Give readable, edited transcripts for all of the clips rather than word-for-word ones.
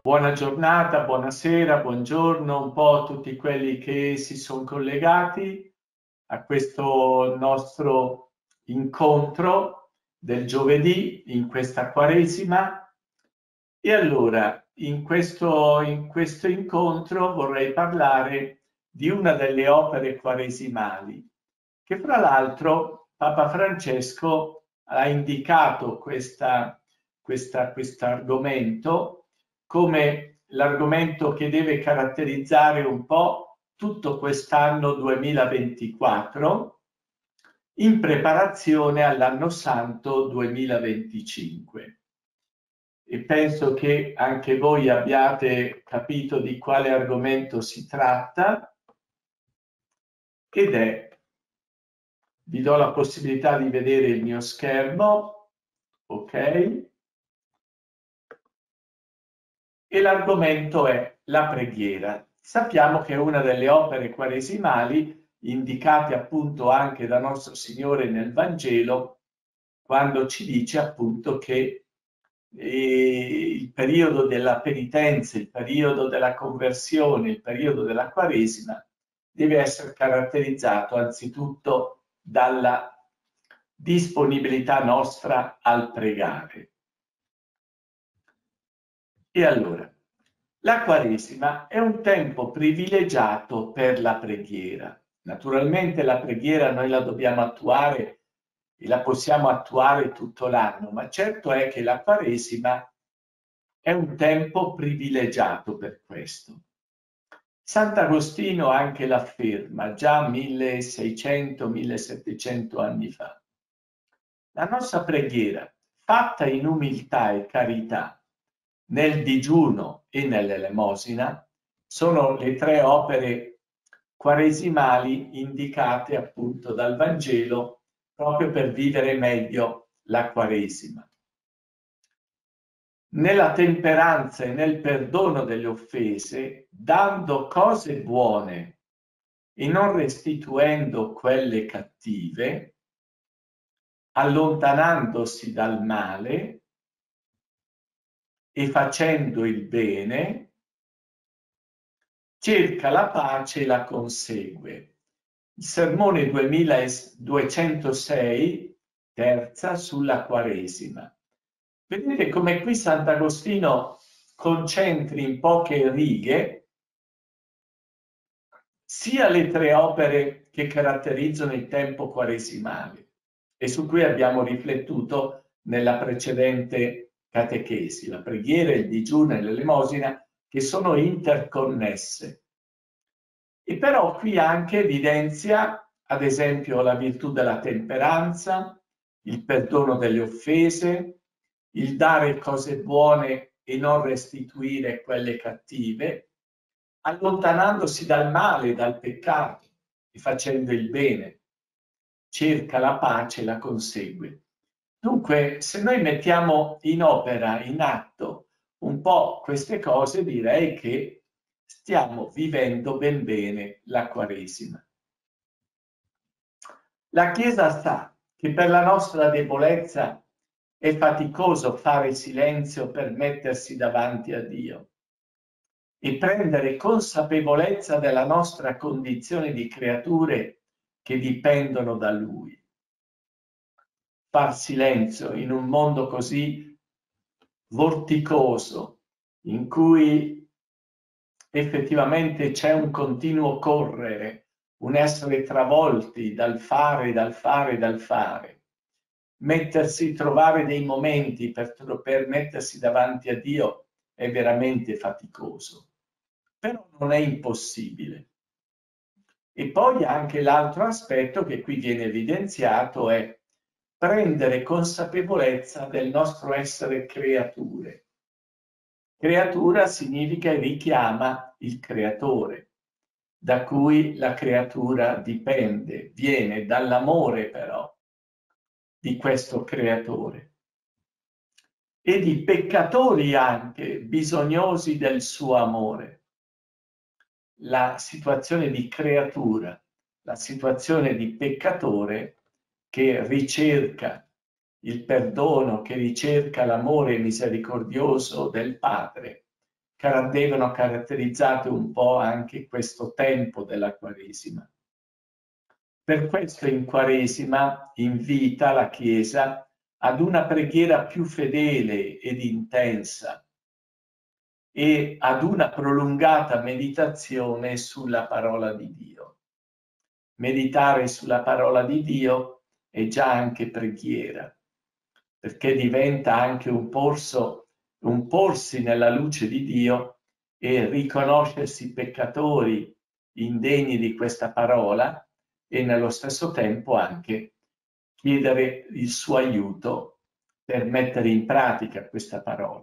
Buona giornata, buonasera, buongiorno, un po' a tutti quelli che si sono collegati a questo nostro incontro del giovedì in questa Quaresima. E allora, in questo incontro vorrei parlare di una delle opere quaresimali, che fra l'altro Papa Francesco ha indicato questo argomento come l'argomento che deve caratterizzare un po' tutto quest'anno 2024 in preparazione all'anno santo 2025. E penso che anche voi abbiate capito di quale argomento si tratta, ed è, vi do la possibilità di vedere il mio schermo, ok? E l'argomento è la preghiera. Sappiamo che è una delle opere quaresimali indicate appunto anche da nostro Signore nel Vangelo, quando ci dice appunto che il periodo della penitenza, il periodo della conversione, il periodo della Quaresima deve essere caratterizzato anzitutto dalla disponibilità nostra al pregare. E allora, la Quaresima è un tempo privilegiato per la preghiera. Naturalmente la preghiera noi la dobbiamo attuare e la possiamo attuare tutto l'anno, ma certo è che la Quaresima è un tempo privilegiato per questo. Sant'Agostino anche l'afferma già 1600-1700 anni fa. La nostra preghiera, fatta in umiltà e carità, nel digiuno e nell'elemosina, sono le tre opere quaresimali indicate appunto dal Vangelo proprio per vivere meglio la Quaresima. Nella temperanza e nel perdono delle offese, dando cose buone e non restituendo quelle cattive, allontanandosi dal male e facendo il bene, cerca la pace e la consegue. Il sermone 2206, terza, sulla Quaresima. Vedete come qui Sant'Agostino concentri in poche righe sia le tre opere che caratterizzano il tempo quaresimale e su cui abbiamo riflettuto nella precedente catechesi, la preghiera, il digiuno e l'elemosina, che sono interconnesse. E però qui anche evidenzia, ad esempio, la virtù della temperanza, il perdono delle offese, il dare cose buone e non restituire quelle cattive, allontanandosi dal male, dal peccato e facendo il bene. Cerca la pace e la consegue. Dunque, se noi mettiamo in opera, in atto, un po' queste cose, direi che stiamo vivendo ben bene la Quaresima. La Chiesa sa che per la nostra debolezza è faticoso fare silenzio per mettersi davanti a Dio e prendere consapevolezza della nostra condizione di creature che dipendono da Lui. Far silenzio in un mondo così vorticoso, in cui effettivamente c'è un continuo correre, un essere travolti dal fare, dal fare, dal fare. Trovare dei momenti per mettersi davanti a Dio è veramente faticoso, però non è impossibile. E poi anche l'altro aspetto che qui viene evidenziato è prendere consapevolezza del nostro essere creature. Creatura significa e richiama il creatore, da cui la creatura dipende, viene dall'amore però di questo creatore, e di peccatori anche bisognosi del suo amore. La situazione di creatura, la situazione di peccatore che ricerca il perdono, che ricerca l'amore misericordioso del Padre, devono caratterizzare un po' anche questo tempo della Quaresima. Per questo in Quaresima invita la Chiesa ad una preghiera più fedele ed intensa e ad una prolungata meditazione sulla parola di Dio. Meditare sulla parola di Dio è già anche preghiera, perché diventa anche un porsi nella luce di Dio e riconoscersi peccatori indegni di questa parola e nello stesso tempo anche chiedere il suo aiuto per mettere in pratica questa parola.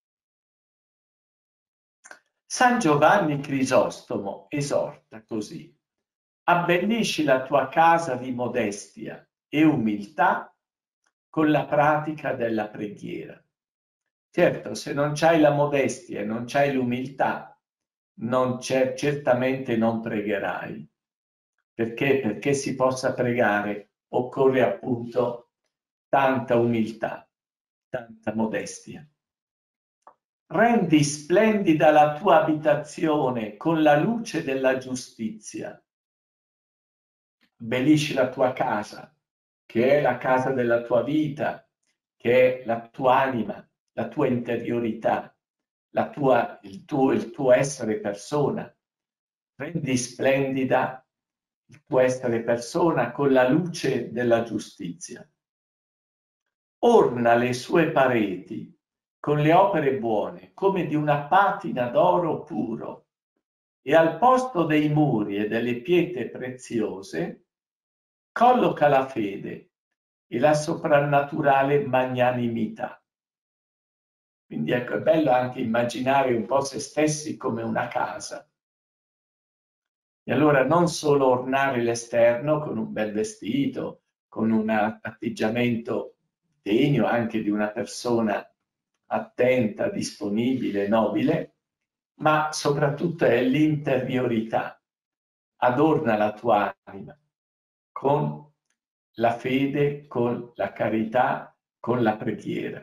San Giovanni Crisostomo esorta così: abbellisci la tua casa di modestia e umiltà con la pratica della preghiera. Certo, se non c'hai la modestia e non c'hai l'umiltà, certamente non pregherai. Perché? Perché si possa pregare occorre appunto tanta umiltà, tanta modestia. Rendi splendida la tua abitazione con la luce della giustizia. Abbellisci la tua casa, che è la casa della tua vita, che è la tua anima, la tua interiorità, il tuo essere persona. Rendi splendida il tuo essere persona con la luce della giustizia. Orna le sue pareti con le opere buone, come di una patina d'oro puro, e al posto dei muri e delle pietre preziose colloca la fede e la soprannaturale magnanimità. Quindi ecco, è bello anche immaginare un po' se stessi come una casa. E allora non solo ornare l'esterno con un bel vestito, con un atteggiamento degno anche di una persona attenta, disponibile, nobile, ma soprattutto è l'interiorità. Adorna la tua anima con la fede, con la carità, con la preghiera.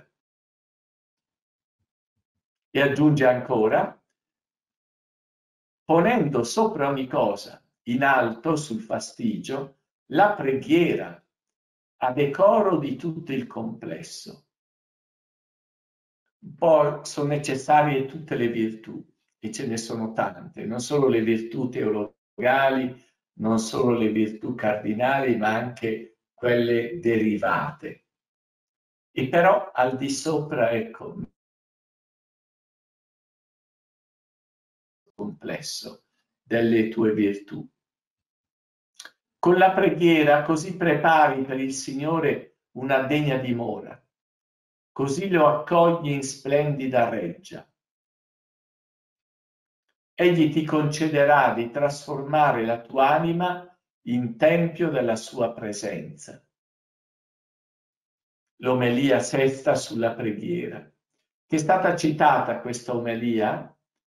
E aggiunge ancora: ponendo sopra ogni cosa in alto sul fastigio la preghiera a decoro di tutto il complesso. Poi sono necessarie tutte le virtù, e ce ne sono tante, non solo le virtù teologali, non solo le virtù cardinali, ma anche quelle derivate. E però al di sopra, ecco, complesso delle tue virtù. Con la preghiera così prepari per il Signore una degna dimora, così lo accogli in splendida reggia. Egli ti concederà di trasformare la tua anima in tempio della sua presenza. L'omelia sesta sulla preghiera, che è stata citata questa omelia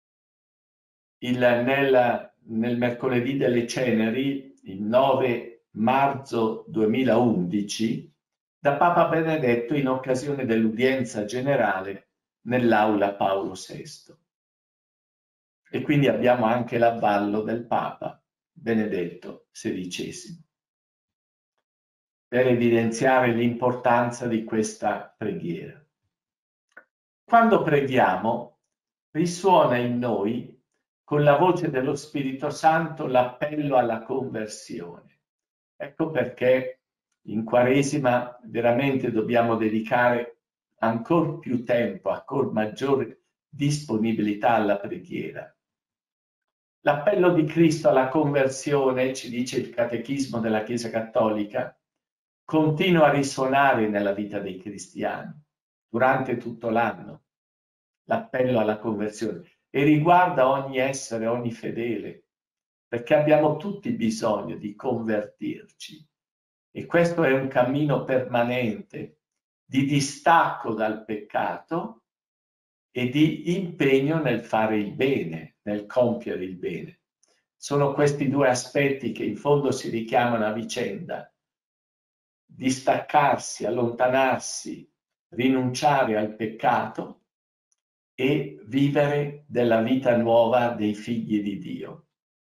nel mercoledì delle Ceneri, il 9 marzo 2011, da Papa Benedetto in occasione dell'udienza generale nell'aula Paolo VI. E quindi abbiamo anche l'avvallo del Papa Benedetto XVI, per evidenziare l'importanza di questa preghiera. Quando preghiamo, risuona in noi, con la voce dello Spirito Santo, l'appello alla conversione. Ecco perché in Quaresima veramente dobbiamo dedicare ancora più tempo, ancora maggiore disponibilità alla preghiera. L'appello di Cristo alla conversione, ci dice il Catechismo della Chiesa Cattolica, continua a risuonare nella vita dei cristiani durante tutto l'anno. L'appello alla conversione e riguarda ogni essere, ogni fedele, perché abbiamo tutti bisogno di convertirci. E questo è un cammino permanente di distacco dal peccato e di impegno nel fare il bene, nel compiere il bene. Sono questi due aspetti che in fondo si richiamano a vicenda. Distaccarsi, allontanarsi, rinunciare al peccato e vivere della vita nuova dei figli di Dio.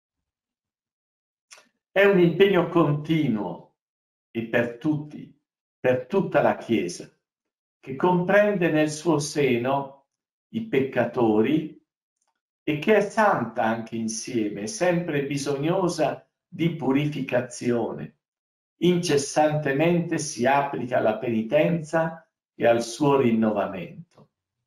È un impegno continuo e per tutti, per tutta la Chiesa, che comprende nel suo seno i peccatori e che è santa anche insieme, sempre bisognosa di purificazione. Incessantemente si applica alla penitenza e al suo rinnovamento.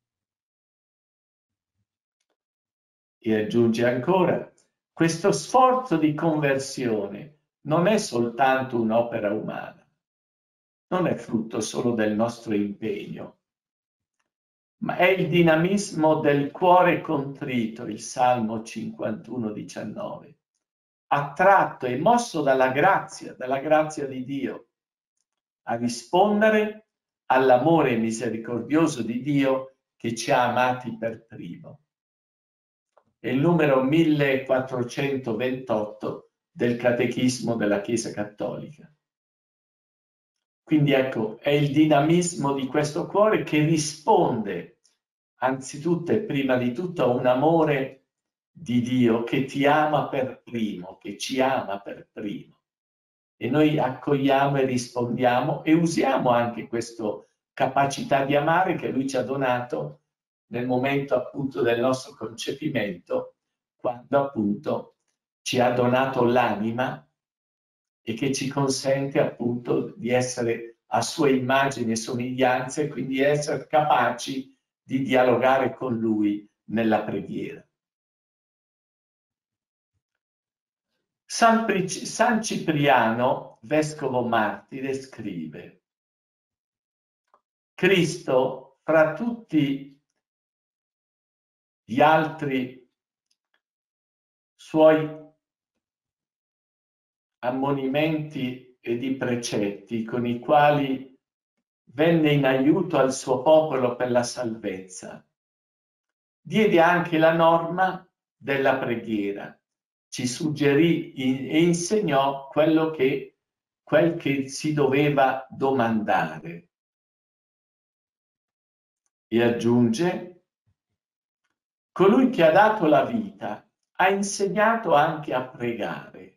E aggiunge ancora, questo sforzo di conversione non è soltanto un'opera umana, non è frutto solo del nostro impegno, ma è il dinamismo del cuore contrito, il Salmo 51,19, attratto e mosso dalla grazia di Dio, a rispondere all'amore misericordioso di Dio che ci ha amati per primo. È il numero 1428 del Catechismo della Chiesa Cattolica. Quindi ecco, è il dinamismo di questo cuore che risponde anzitutto e prima di tutto a un amore di Dio che ti ama per primo, che ci ama per primo. E noi accogliamo e rispondiamo e usiamo anche questa capacità di amare che Lui ci ha donato nel momento appunto del nostro concepimento, quando appunto ci ha donato l'anima e che ci consente appunto di essere a sua immagine e somiglianza e quindi essere capaci di dialogare con Lui nella preghiera. San Cipriano, vescovo martire, scrive: Cristo, fra tutti gli altri suoi ammonimenti e di precetti con i quali venne in aiuto al suo popolo per la salvezza, diede anche la norma della preghiera, ci suggerì e insegnò quel che si doveva domandare. E aggiunge: colui che ha dato la vita ha insegnato anche a pregare,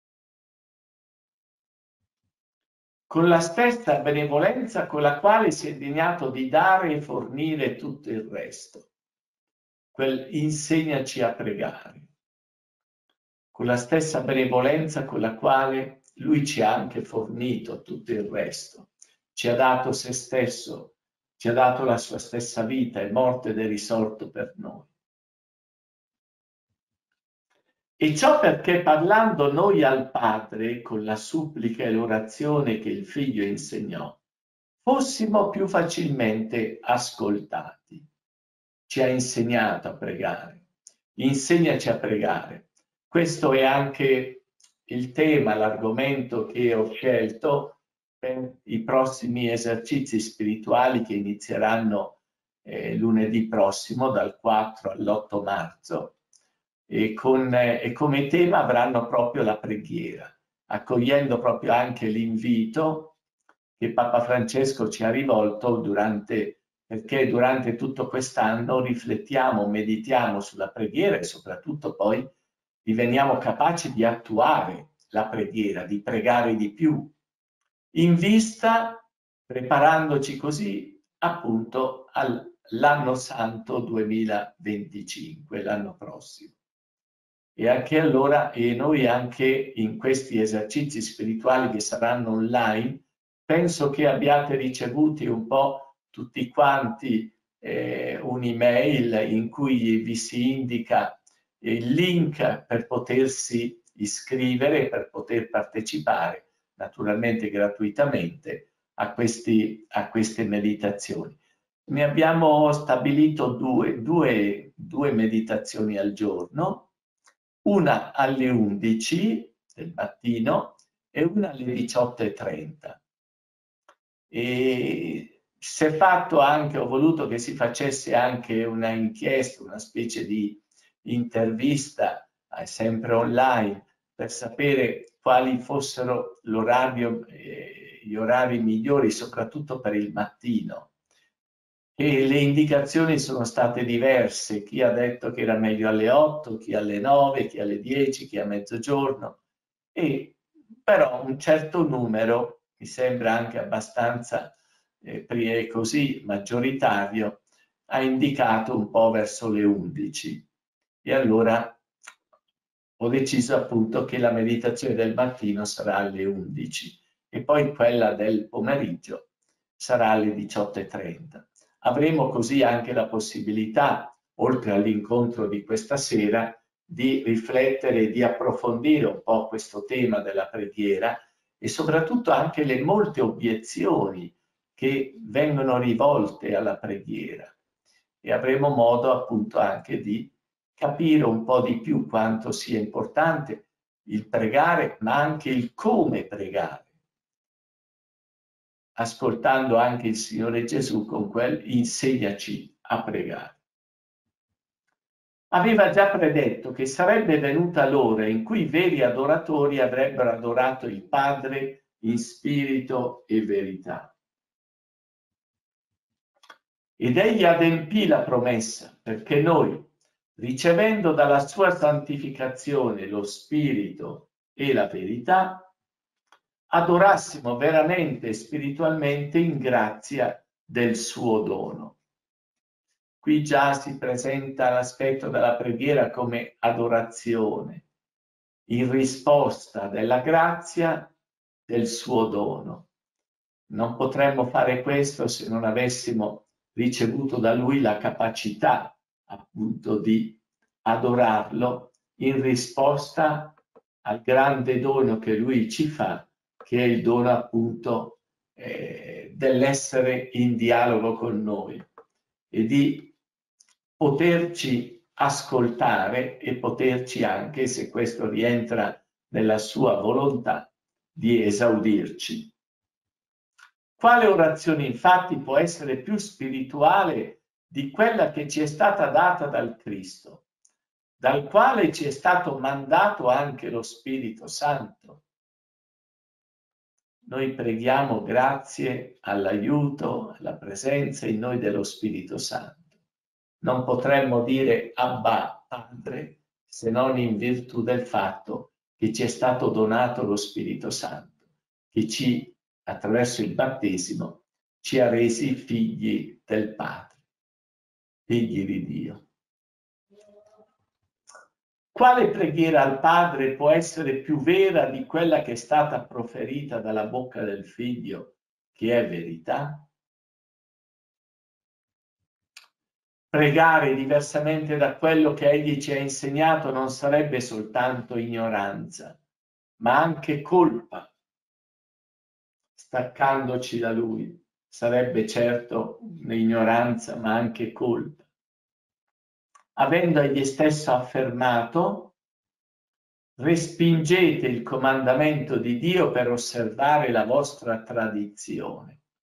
con la stessa benevolenza con la quale si è degnato di dare e fornire tutto il resto. Insegnaci a pregare, con la stessa benevolenza con la quale Lui ci ha anche fornito tutto il resto. Ci ha dato se stesso, ci ha dato la sua stessa vita, è morto ed è risorto per noi. E ciò perché parlando noi al Padre con la supplica e l'orazione che il Figlio insegnò, fossimo più facilmente ascoltati. Ci ha insegnato a pregare, insegnaci a pregare. Questo è anche il tema, l'argomento che ho scelto per i prossimi esercizi spirituali che inizieranno lunedì prossimo, dal 4 all'8 marzo. E come tema avranno proprio la preghiera, accogliendo proprio anche l'invito che Papa Francesco ci ha rivolto perché durante tutto quest'anno riflettiamo, meditiamo sulla preghiera e soprattutto poi diveniamo capaci di attuare la preghiera, di pregare di più, in vista, preparandoci così appunto all'anno santo 2025, l'anno prossimo. E anche allora, e noi anche in questi esercizi spirituali che saranno online, penso che abbiate ricevuti un po' tutti quanti un'email in cui vi si indica il link per potersi iscrivere, per poter partecipare, naturalmente gratuitamente, a queste meditazioni. Ne abbiamo stabilito due meditazioni al giorno, una alle 11 del mattino e una alle 18:30. E si è fatto anche, ho voluto che si facesse anche una inchiesta, una specie di intervista, sempre online, per sapere quali fossero gli orari migliori, soprattutto per il mattino. e le indicazioni sono state diverse, chi ha detto che era meglio alle 8, chi alle 9, chi alle 10, chi a mezzogiorno, e però un certo numero, mi sembra anche abbastanza così maggioritario, ha indicato un po' verso le 11. E allora ho deciso appunto che la meditazione del mattino sarà alle 11 e poi quella del pomeriggio sarà alle 18:30. Avremo così anche la possibilità, oltre all'incontro di questa sera, di riflettere e di approfondire un po' questo tema della preghiera e soprattutto anche le molte obiezioni che vengono rivolte alla preghiera. E avremo modo appunto anche di capire un po' di più quanto sia importante il pregare, ma anche il come pregare, ascoltando anche il Signore Gesù con quel insegnaci a pregare. Aveva già predetto che sarebbe venuta l'ora in cui i veri adoratori avrebbero adorato il Padre in spirito e verità. Ed egli adempì la promessa, perché noi, ricevendo dalla sua santificazione lo spirito e la verità, adorassimo veramente e spiritualmente in grazia del suo dono. Qui già si presenta l'aspetto della preghiera come adorazione, in risposta della grazia del suo dono. Non potremmo fare questo se non avessimo ricevuto da lui la capacità appunto di adorarlo in risposta al grande dono che lui ci fa, che è il dono appunto dell'essere in dialogo con noi e di poterci ascoltare e poterci anche, se questo rientra nella sua volontà, di esaudirci. Quale orazione infatti può essere più spirituale di quella che ci è stata data dal Cristo, dal quale ci è stato mandato anche lo Spirito Santo? Noi preghiamo grazie all'aiuto, alla presenza in noi dello Spirito Santo. Non potremmo dire Abba, Padre, se non in virtù del fatto che ci è stato donato lo Spirito Santo, che ci, attraverso il battesimo, ci ha resi figli del Padre, figli di Dio. Quale preghiera al Padre può essere più vera di quella che è stata proferita dalla bocca del Figlio, che è verità? Pregare diversamente da quello che Egli ci ha insegnato non sarebbe soltanto ignoranza, ma anche colpa. Staccandoci da Lui sarebbe certo un'ignoranza, ma anche colpa. Avendo Egli stesso affermato: respingete il comandamento di Dio per osservare la vostra tradizione.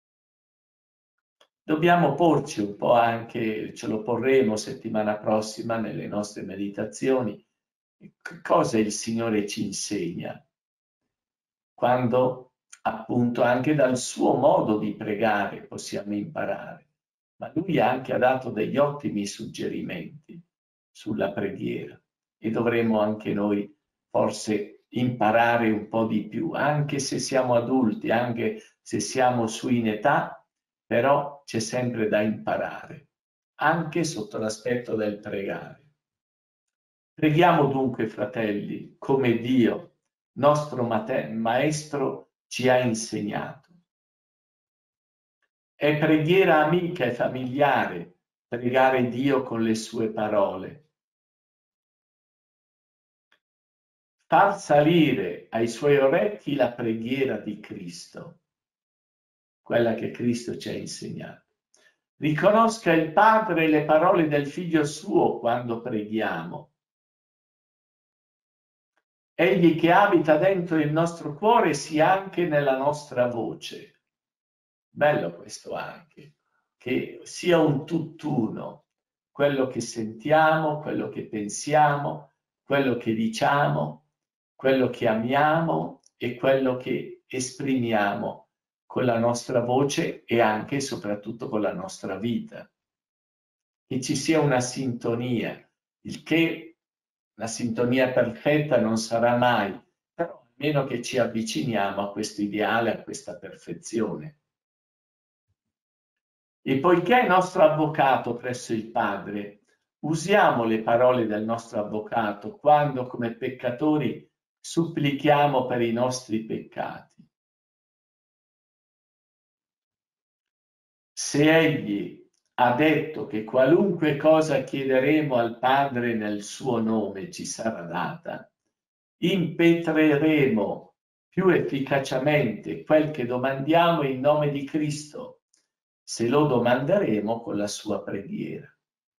Dobbiamo porci un po' anche, ce lo porremo settimana prossima nelle nostre meditazioni, cosa il Signore ci insegna, quando appunto anche dal suo modo di pregare possiamo imparare, ma Lui anche ha dato degli ottimi suggerimenti sulla preghiera e dovremmo anche noi forse imparare un po' di più, anche se siamo adulti, anche se siamo su in età, però c'è sempre da imparare, anche sotto l'aspetto del pregare. Preghiamo dunque, fratelli, come Dio, nostro Maestro, ci ha insegnato. È preghiera amica e familiare pregare Dio con le sue parole. Far salire ai suoi orecchi la preghiera di Cristo, quella che Cristo ci ha insegnato. Riconosca il Padre le parole del Figlio suo quando preghiamo. Egli che abita dentro il nostro cuore sia anche nella nostra voce. Bello questo anche, che sia un tutt'uno, quello che sentiamo, quello che pensiamo, quello che diciamo, quello che amiamo e quello che esprimiamo con la nostra voce e anche e soprattutto con la nostra vita. Che ci sia una sintonia, il che la sintonia perfetta non sarà mai, però almeno che ci avviciniamo a questo ideale, a questa perfezione. E poiché è nostro avvocato presso il Padre, usiamo le parole del nostro avvocato quando come peccatori supplichiamo per i nostri peccati. Se egli ha detto che qualunque cosa chiederemo al Padre nel suo nome ci sarà data, impetreremo più efficacemente quel che domandiamo in nome di Cristo, se lo domanderemo con la sua preghiera.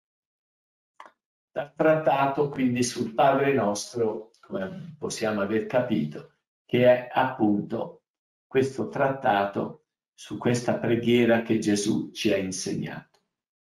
Dal trattato quindi sul Padre nostro, come possiamo aver capito, che è appunto questo trattato su questa preghiera che Gesù ci ha insegnato.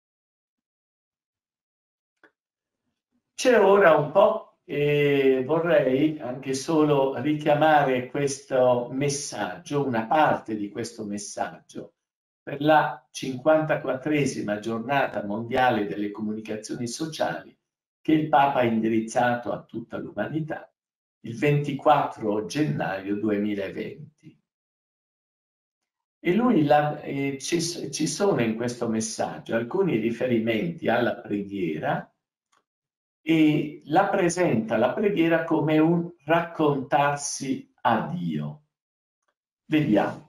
C'è ora un po' e vorrei anche solo richiamare questo messaggio, una parte di questo messaggio, per la 54esima giornata mondiale delle comunicazioni sociali che il Papa ha indirizzato a tutta l'umanità il 24 gennaio 2020. E lui ci sono in questo messaggio alcuni riferimenti alla preghiera e la presenta la preghiera come un raccontarsi a Dio. Vediamo.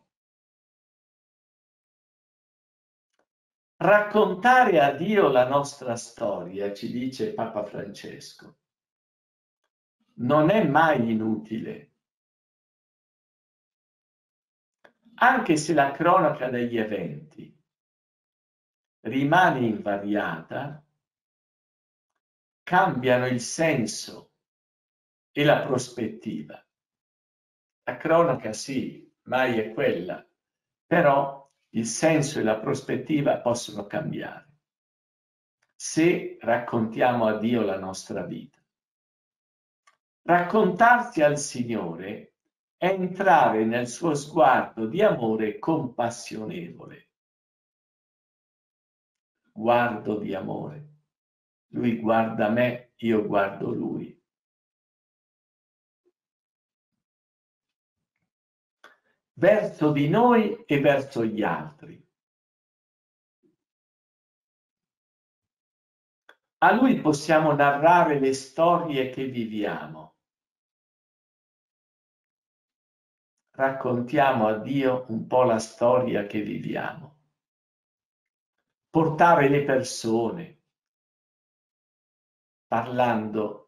Raccontare a Dio la nostra storia, ci dice Papa Francesco, non è mai inutile. Anche se la cronaca degli eventi rimane invariata, cambiano il senso e la prospettiva. La cronaca sì, mai è quella, però il senso e la prospettiva possono cambiare se raccontiamo a Dio la nostra vita. Raccontarsi al Signore è entrare nel suo sguardo di amore compassionevole. Guardo di amore. Lui guarda me, io guardo lui. Verso di noi e verso gli altri. A lui possiamo narrare le storie che viviamo. Raccontiamo a Dio un po' la storia che viviamo. Portare le persone, parlando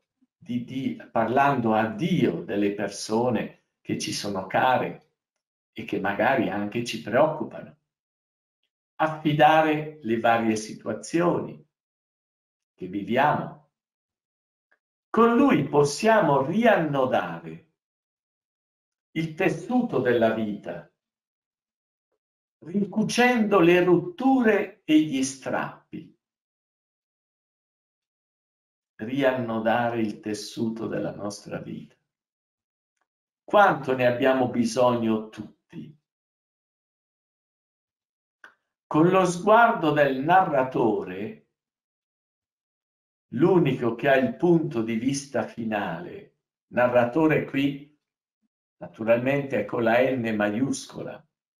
a Dio delle persone che ci sono care e che magari anche ci preoccupano. Affidare le varie situazioni che viviamo. Con lui possiamo riannodare il tessuto della vita, ricucendo le rotture e gli strappi. Riannodare il tessuto della nostra vita. Quanto ne abbiamo bisogno tutti? Con lo sguardo del narratore, l'unico che ha il punto di vista finale, narratore qui naturalmente è con la N maiuscola,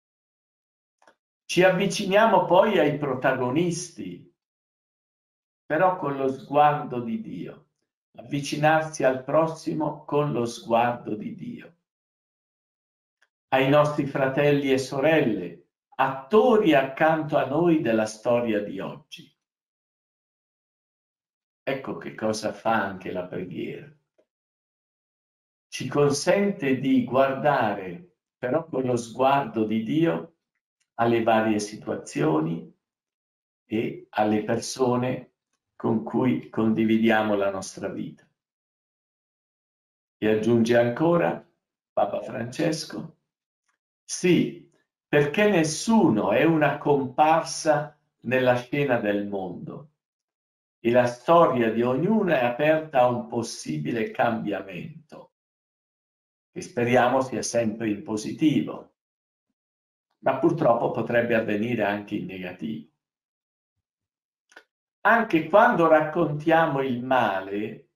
ci avviciniamo poi ai protagonisti, però con lo sguardo di Dio. Avvicinarsi al prossimo con lo sguardo di Dio. Ai nostri fratelli e sorelle, attori accanto a noi della storia di oggi. Ecco che cosa fa anche la preghiera. Ci consente di guardare, però con lo sguardo di Dio, alle varie situazioni e alle persone con cui condividiamo la nostra vita. E aggiunge ancora Papa Francesco, sì, perché nessuno è una comparsa nella scena del mondo e la storia di ognuno è aperta a un possibile cambiamento, che speriamo sia sempre in positivo. ma purtroppo potrebbe avvenire anche in negativo. Anche quando raccontiamo il male,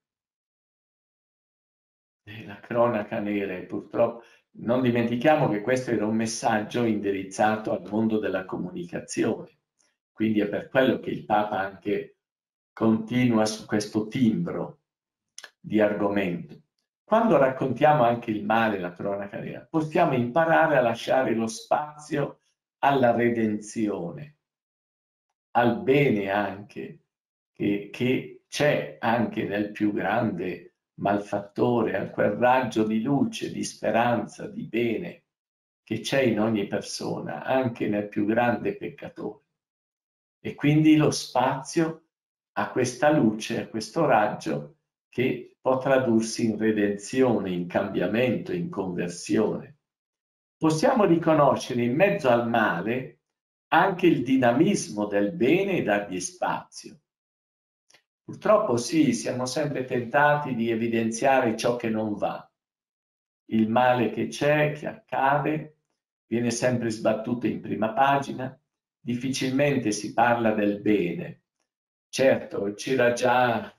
la cronaca nera, e purtroppo non dimentichiamo che questo era un messaggio indirizzato al mondo della comunicazione, quindi è per quello che il Papa anche continua su questo timbro di argomento. Quando raccontiamo anche il male, la cronaca nera, possiamo imparare a lasciare lo spazio alla redenzione, al bene anche, che c'è anche nel più grande malfattore, a quel raggio di luce, di speranza, di bene che c'è in ogni persona, anche nel più grande peccatore. E quindi lo spazio a questa luce, a questo raggio che può tradursi in redenzione, in cambiamento, in conversione. Possiamo riconoscere in mezzo al male anche il dinamismo del bene e dargli spazio. Purtroppo sì, siamo sempre tentati di evidenziare ciò che non va. Il male che c'è, che accade, viene sempre sbattuto in prima pagina, difficilmente si parla del bene. Certo, c'era già,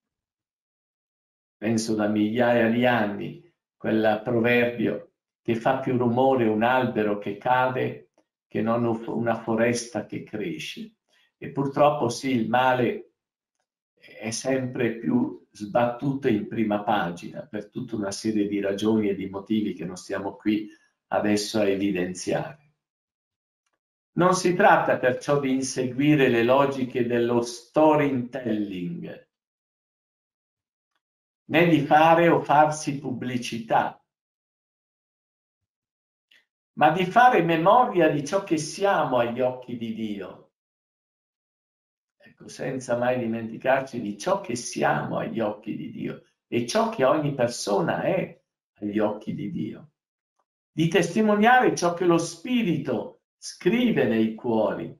penso da migliaia di anni, quel proverbio che fa più rumore un albero che cade che non una foresta che cresce. E purtroppo sì, il male è sempre più sbattuto in prima pagina per tutta una serie di ragioni e di motivi che non stiamo qui adesso a evidenziare. Non si tratta perciò di inseguire le logiche dello storytelling, né di fare o farsi pubblicità, ma di fare memoria di ciò che siamo agli occhi di Dio. Ecco, senza mai dimenticarci di ciò che siamo agli occhi di Dio e ciò che ogni persona è agli occhi di Dio. Di testimoniare ciò che lo Spirito scrive nei cuori.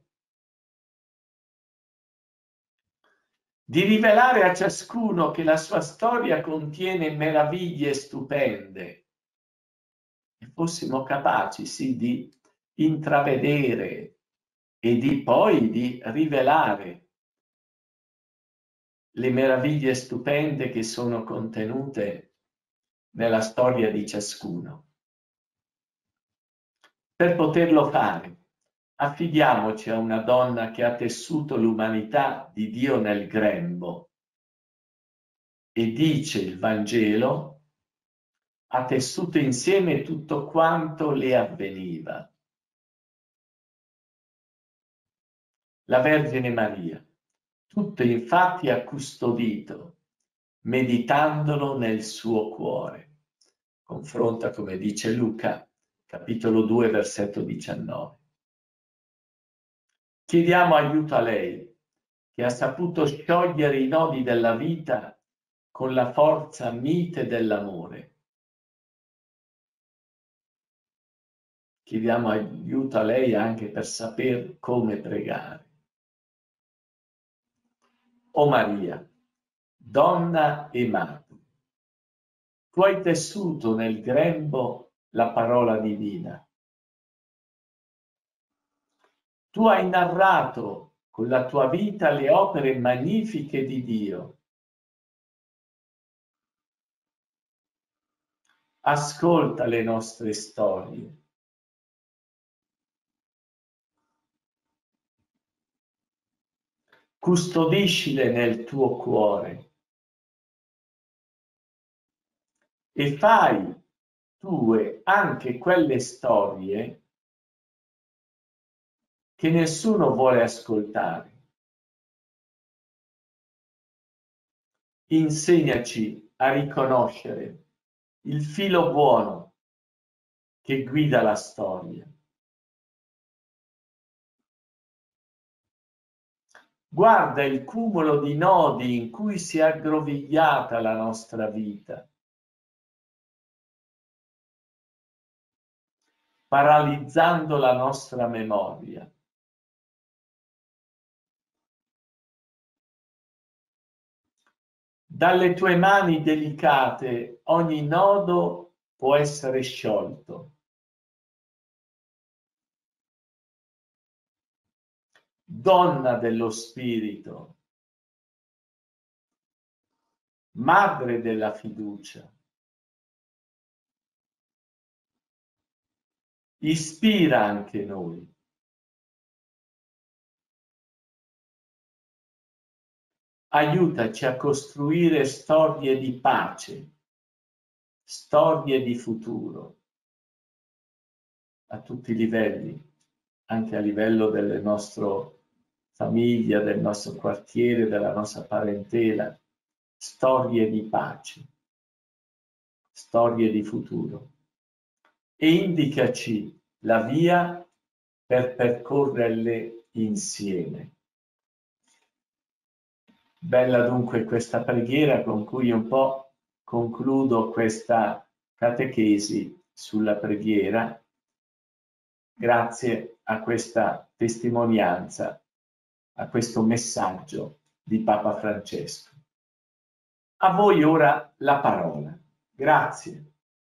Di rivelare a ciascuno che la sua storia contiene meraviglie stupende e fossimo capaci, sì, di intravedere e di poi di rivelare le meraviglie stupende che sono contenute nella storia di ciascuno. Per poterlo fare, affidiamoci a una donna che ha tessuto l'umanità di Dio nel grembo e dice il Vangelo, ha tessuto insieme tutto quanto le avveniva. La Vergine Maria, tutto infatti ha custodito, meditandolo nel suo cuore. Confronta, come dice Luca, capitolo 2, versetto 19. Chiediamo aiuto a lei, che ha saputo sciogliere i nodi della vita con la forza mite dell'amore. Chiediamo aiuto a lei anche per saper come pregare. O Maria, donna e madre, tu hai tessuto nel grembo la parola divina. Tu hai narrato con la tua vita le opere magnifiche di Dio. Ascolta le nostre storie. Custodiscile nel tuo cuore e fai tue anche quelle storie che nessuno vuole ascoltare. Insegnaci a riconoscere il filo buono che guida la storia. Guarda il cumulo di nodi in cui si è aggrovigliata la nostra vita, paralizzando la nostra memoria. Dalle tue mani delicate ogni nodo può essere sciolto. donna dello spirito, madre della fiducia, ispira anche noi. Aiutaci a costruire storie di pace, storie di futuro, a tutti i livelli, anche a livello delle nostre famiglie, del nostro quartiere, della nostra parentela, storie di pace, storie di futuro. E indicaci la via per percorrerle insieme. Bella dunque questa preghiera con cui un po' concludo questa catechesi sulla preghiera, grazie a questa testimonianza, a questo messaggio di Papa Francesco. A voi ora la parola. Grazie.